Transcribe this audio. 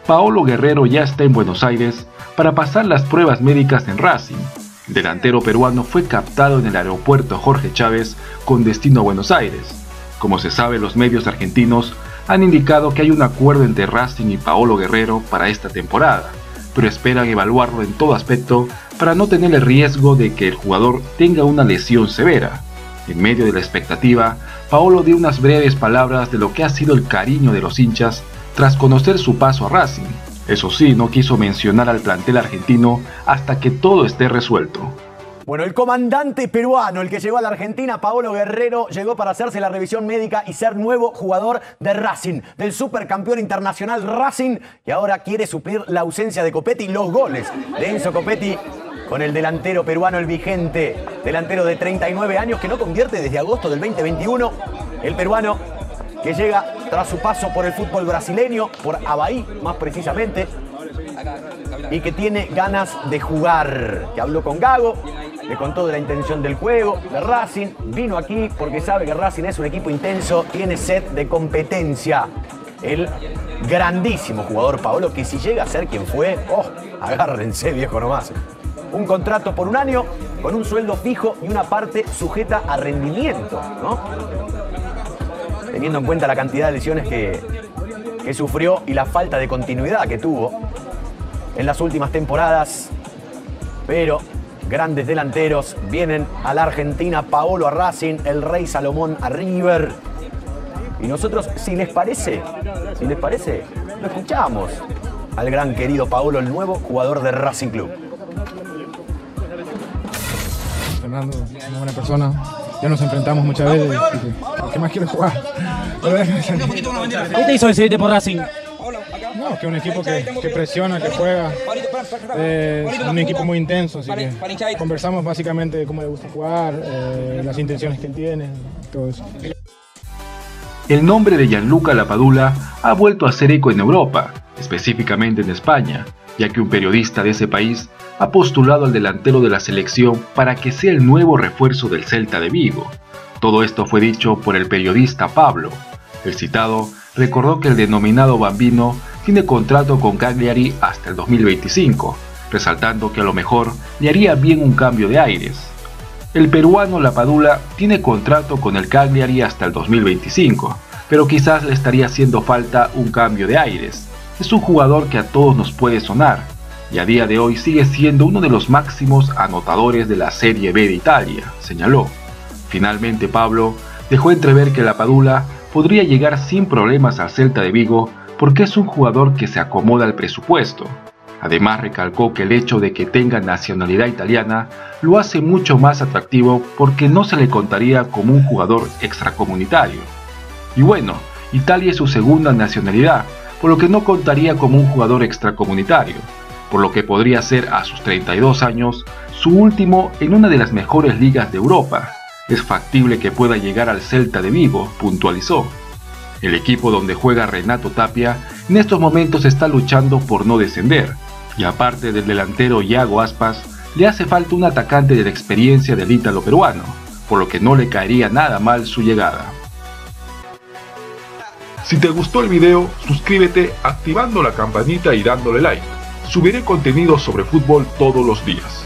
Paolo Guerrero ya está en Buenos Aires para pasar las pruebas médicas en Racing. El delantero peruano fue captado en el aeropuerto Jorge Chávez con destino a Buenos Aires. Como se sabe, los medios argentinos han indicado que hay un acuerdo entre Racing y Paolo Guerrero para esta temporada, pero esperan evaluarlo en todo aspecto para no tener el riesgo de que el jugador tenga una lesión severa. En medio de la expectativa, Paolo dio unas breves palabras de lo que ha sido el cariño de los hinchas tras conocer su paso a Racing. Eso sí, no quiso mencionar al plantel argentino hasta que todo esté resuelto. Bueno, el comandante peruano, el que llegó a la Argentina, Paolo Guerrero, llegó para hacerse la revisión médica y ser nuevo jugador de Racing, del supercampeón internacional Racing, y ahora quiere suplir la ausencia de Copetti y los goles de Enzo Copetti con el delantero peruano, el vigente delantero de 39 años que no convierte desde agosto del 2021. El peruano que llega tras su paso por el fútbol brasileño, por Avaí más precisamente, y que tiene ganas de jugar, que habló con Gago, le contó de la intención del juego, de Racing, vino aquí porque sabe que Racing es un equipo intenso, tiene sed de competencia. El grandísimo jugador Paolo, que si llega a ser quien fue, agárrense viejo nomás. Un contrato por un año, con un sueldo fijo y una parte sujeta a rendimiento, ¿no? Teniendo en cuenta la cantidad de lesiones que sufrió y la falta de continuidad que tuvo en las últimas temporadas. Pero grandes delanteros vienen a la Argentina, Paolo a Racing, el Rey Salomón a River. Y nosotros, si les parece, lo escuchamos al gran querido Paolo, el nuevo jugador de Racing Club. Fernando, una buena persona. Ya nos enfrentamos muchas veces. ¿Qué más quiero jugar? ¿Qué te hizo decidirte por Racing? No, que es un equipo que presiona, que juega. Es un equipo muy intenso, así que conversamos básicamente de cómo le gusta jugar, las intenciones que él tiene, todo eso. El nombre de Gianluca Lapadula ha vuelto a hacer eco en Europa, específicamente en España, ya que un periodista de ese país ha postulado al delantero de la selección para que sea el nuevo refuerzo del Celta de Vigo. Todo esto fue dicho por el periodista Pablo. El citado recordó que el denominado Bambino tiene contrato con Cagliari hasta el 2025, resaltando que a lo mejor le haría bien un cambio de aires. El peruano Lapadula tiene contrato con el Cagliari hasta el 2025, pero quizás le estaría haciendo falta un cambio de aires. Es un jugador que a todos nos puede sonar, y a día de hoy sigue siendo uno de los máximos anotadores de la Serie B de Italia, señaló. Finalmente Pablo dejó entrever que Lapadula podría llegar sin problemas al Celta de Vigo porque es un jugador que se acomoda al presupuesto. Además recalcó que el hecho de que tenga nacionalidad italiana lo hace mucho más atractivo porque no se le contaría como un jugador extracomunitario. Y bueno, Italia es su segunda nacionalidad, por lo que no contaría como un jugador extracomunitario, por lo que podría ser a sus 32 años su último en una de las mejores ligas de Europa. Es factible que pueda llegar al Celta de Vigo, puntualizó. El equipo donde juega Renato Tapia en estos momentos está luchando por no descender, y aparte del delantero Iago Aspas, le hace falta un atacante de la experiencia del ítalo peruano, por lo que no le caería nada mal su llegada. Si te gustó el video, suscríbete activando la campanita y dándole like. Subiré contenido sobre fútbol todos los días.